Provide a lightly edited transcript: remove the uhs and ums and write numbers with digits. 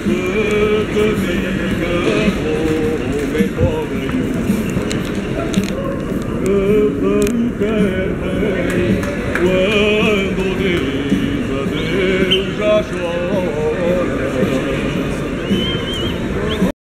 Hãy subscribe cho kênh Ghiền Mì Gõ để không bỏ lỡ